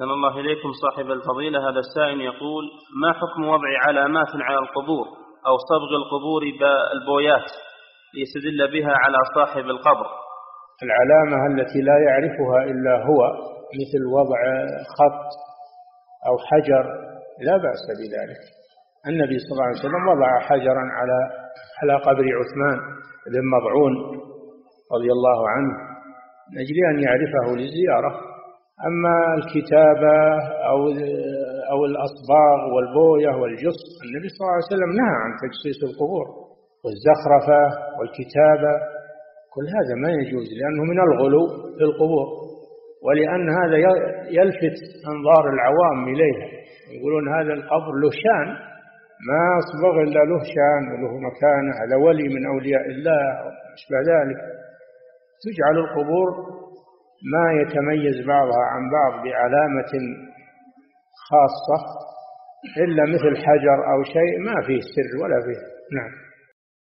أحسن الله إليكم صاحب الفضيلة. هذا السائل يقول: ما حكم وضع علامات على القبور أو صبغ القبور بالبويات ليستدل بها على صاحب القبر؟ العلامة التي لا يعرفها إلا هو، مثل وضع خط أو حجر، لا بأس بذلك. النبي صلى الله عليه وسلم وضع حجرا على قبر عثمان بن مضعون رضي الله عنه من أجل أن يعرفه للزيارة. أما الكتابة أو الأصباغ والبوية والجص، النبي صلى الله عليه وسلم نهى عن تجصيص القبور والزخرفة والكتابة، كل هذا ما يجوز، لأنه من الغلو في القبور، ولأن هذا يلفت أنظار العوام إليها، يقولون هذا القبر له شان، ما أصبغ إلا له شان وله مكانة، هذا ولي من أولياء الله أشبه ذلك. تجعل القبور ما يتميز بعضها عن بعض بعلامة خاصة، إلا مثل حجر أو شيء ما فيه سر ولا فيه. نعم.